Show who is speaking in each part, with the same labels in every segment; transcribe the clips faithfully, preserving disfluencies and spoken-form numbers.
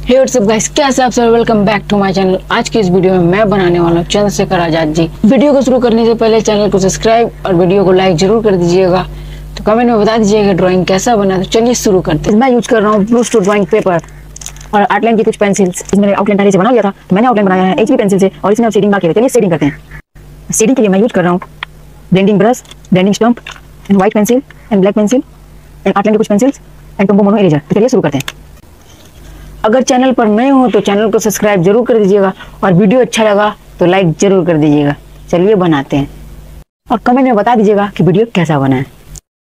Speaker 1: Hey what's up guys, कैसे आप सब? Welcome back to my channel. आज की इस वीडियो में मैं बनाने वाला हूँ चंद्रशेखर आजाद जी। वीडियो को शुरू करने से पहले चैनल को सब्सक्राइब और वीडियो को लाइक जरूर कर दीजिएगा। तो कमेंट में बता दीजिएगा ड्राइंग कैसा बना। तो चलिए शुरू करते हैं। मैं यूज कर रहा हूँ ब्लू स्टू ड्राइंग पेपर और आउटलाइन की कुछ पेंसिल्स। इसमें आउटलाइन पहले से बना लिया था तो मैंने आउटलाइन बनाया है एचबी पेंसिल से और इसमें अब शेडिंग बाकी है। चलिए शेडिंग करते हैं। शेडिंग के लिए मैं यूज कर रहा हूँ blending brush, blending stump and white pencil and black pencil and outline की कुछ pencils and Tombow Mono eraser. तो चलिए शुरू करते हैं। अगर चैनल पर नए हो तो चैनल को सब्सक्राइब जरूर कर दीजिएगा और वीडियो अच्छा लगा तो लाइक जरूर कर दीजिएगा। चलिए बनाते हैं और कमेंट में बता दीजिएगा कि वीडियो कैसा बना है।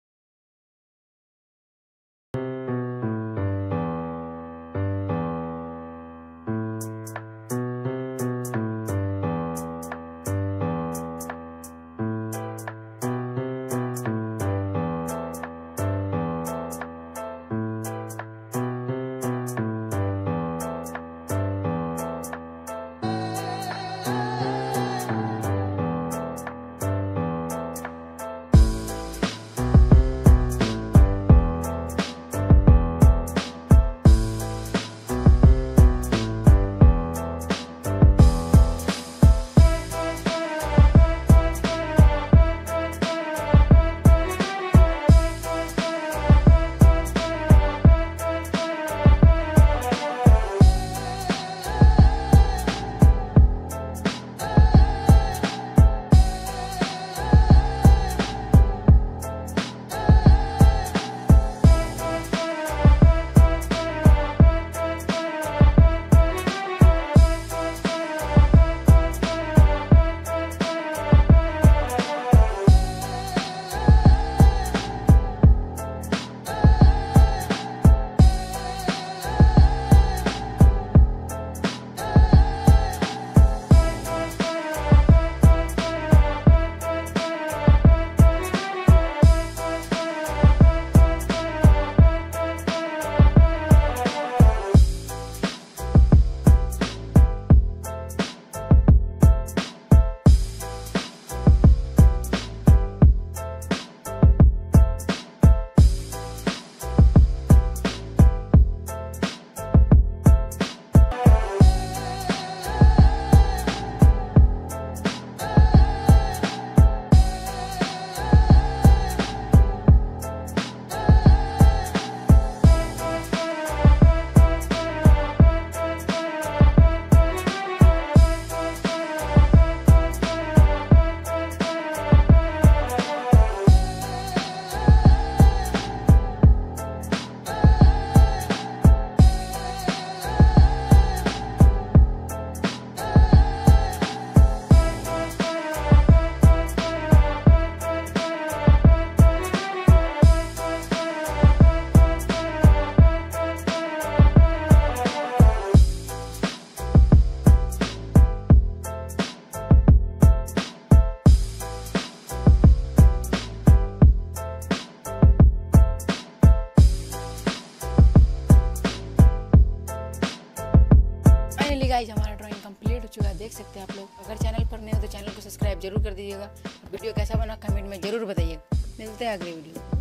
Speaker 1: गाइस, हमारा ड्राइंग कंप्लीट हो चुका है, देख सकते हैं आप लोग। अगर चैनल पर नए हो तो चैनल को सब्सक्राइब जरूर कर दीजिएगा। वीडियो कैसा बना कमेंट में जरूर बताइएगा। मिलते हैं अगले वीडियो।